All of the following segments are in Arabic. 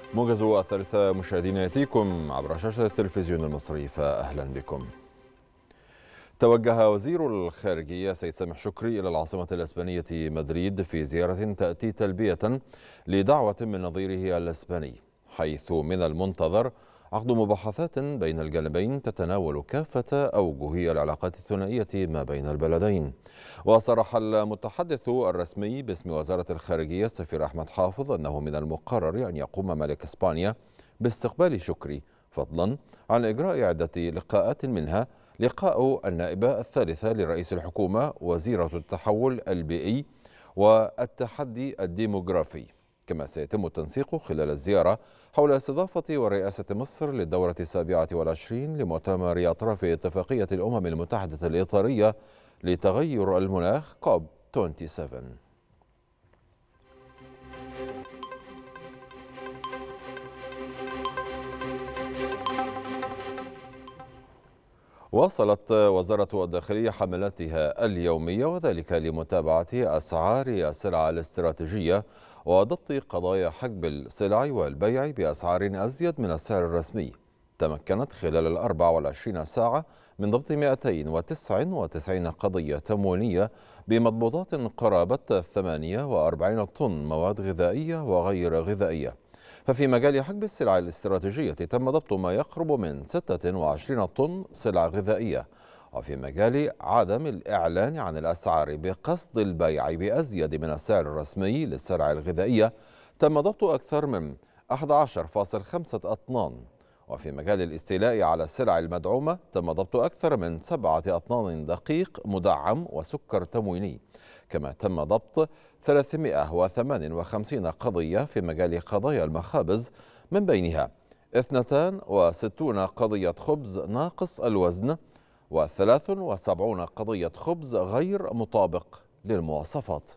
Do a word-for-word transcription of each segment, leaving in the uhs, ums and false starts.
موجز الثالثة مشاهدينا يأتيكم عبر شاشة التلفزيون المصري، فأهلا بكم. توجه وزير الخارجية سيد سامح شكري إلى العاصمة الإسبانية مدريد في زيارة تأتي تلبية لدعوة من نظيره الإسباني، حيث من المنتظر عقد مباحثات بين الجانبين تتناول كافة أوجه العلاقات الثنائية ما بين البلدين. وصرح المتحدث الرسمي باسم وزارة الخارجية السفير أحمد حافظ أنه من المقرر أن يقوم ملك إسبانيا باستقبال شكري، فضلا عن إجراء عدة لقاءات، منها لقاء النائبة الثالثة لرئيس الحكومة وزيرة التحول البيئي والتحدي الديموغرافي. كما سيتم التنسيق خلال الزيارة حول استضافة ورئاسة مصر للدورة السابعة والعشرين لمؤتمر أطراف اتفاقية الأمم المتحدة الإطارية لتغير المناخ كوب سبعة وعشرين. واصلت وزارة الداخلية حملاتها اليومية، وذلك لمتابعة أسعار السلع الاستراتيجية وضبط قضايا حجب السلع والبيع بأسعار أزيد من السعر الرسمي. تمكنت خلال الأربع والعشرين ساعة من ضبط مئتين وتسعة وتسعين قضية تموينية بمضبوطات قرابة ثمانية وأربعين طن مواد غذائية وغير غذائية. ففي مجال حجب السلع الاستراتيجية تم ضبط ما يقرب من ستة وعشرين طن سلع غذائية. وفي مجال عدم الإعلان عن الأسعار بقصد البيع بأزيد من السعر الرسمي للسلع الغذائية تم ضبط أكثر من أحد عشر فاصلة خمسة أطنان. وفي مجال الاستيلاء على السلع المدعومة تم ضبط أكثر من سبعة أطنان دقيق مدعم وسكر تمويني. كما تم ضبط ثلاثمئة وثمانية وخمسين قضية في مجال قضايا المخابز، من بينها اثنتان وستون قضية خبز ناقص الوزن وثلاث وسبعون قضية خبز غير مطابق للمواصفات.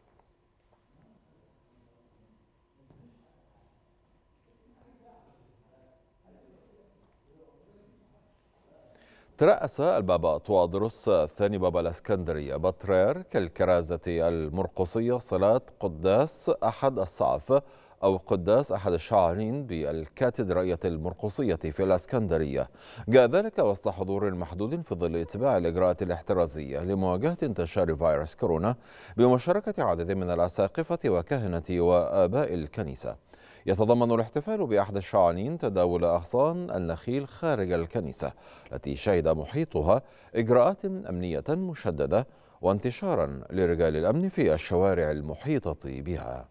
ترأس البابا توادرس الثاني بابا الإسكندرية بطريرك الكرازة المرقصية صلاة قداس أحد الصعف أو قداس أحد الشعانين بالكاتدرائية المرقصية في الإسكندرية. جاء ذلك وسط حضور محدود في ظل اتباع الإجراءات الاحترازية لمواجهة انتشار فيروس كورونا، بمشاركة عدد من الأساقفة وكهنة وآباء الكنيسة. يتضمن الاحتفال بأحد الشعانين تداول أغصان النخيل خارج الكنيسة التي شهد محيطها إجراءات أمنية مشددة وانتشارا لرجال الأمن في الشوارع المحيطة بها.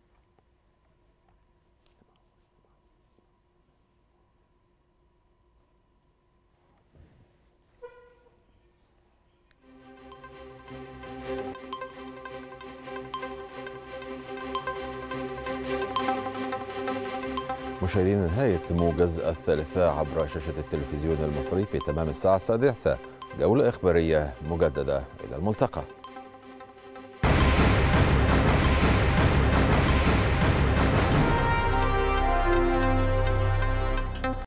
مشاهدين، نهاية موجز الثالثة عبر شاشة التلفزيون المصري في تمام الساعة السادسة. جولة إخبارية مجددة، إلى الملتقى.